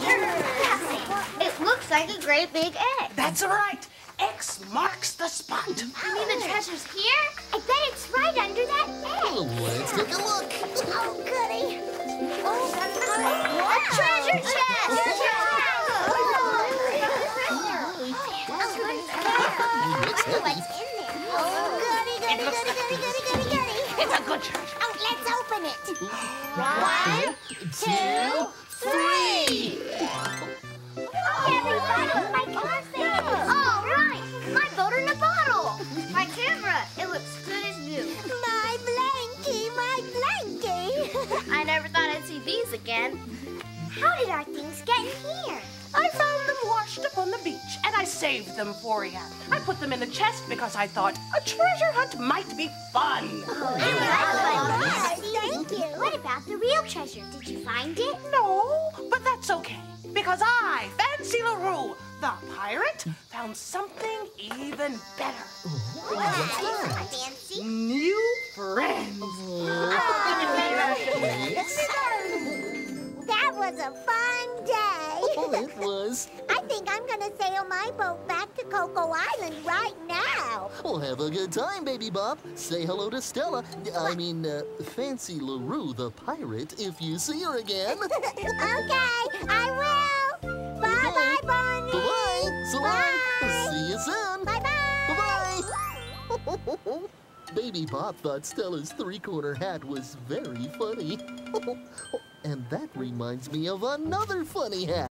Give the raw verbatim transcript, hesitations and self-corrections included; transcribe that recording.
It looks like a great big egg. That's right. X marks the spot. You mean the treasure's here? I bet it's right under that egg. Let's take a look. Oh, goody. Oh, a treasure chest! Looks heavy. What's in there? Oh, goody, goody, goody, goody, goody, goody, goody. It's a good treasure. Oh, let's open it. One, two, three. Everybody, my camera! All right, my boat in a bottle. My camera, it looks good as new. My blankie, my blankie. I never thought I'd see these again. How did our things get in here? I found them washed up on the beach, and I saved them for you. I put them in a chest because I thought a treasure hunt might be fun. Oh, yes, thank you. What about the real treasure? Did you find it? No, but that's okay, because I, Fancy LaRue, the pirate, found something even better. What's that? Fancy? New friends. That was a fun day. Oh, it was. I think I'm gonna sail my boat back to Cocoa Island right now. Well, have a good time, Baby Bop. Say hello to Stella. I mean, uh, Fancy LaRue, the pirate, if you see her again. Okay, I will. Bye-bye, Barney. Bye-bye. So long. Bye. See you soon. Bye-bye. Bye-bye. Baby Bop thought Stella's three-corner hat was very funny. And that reminds me of another funny hat.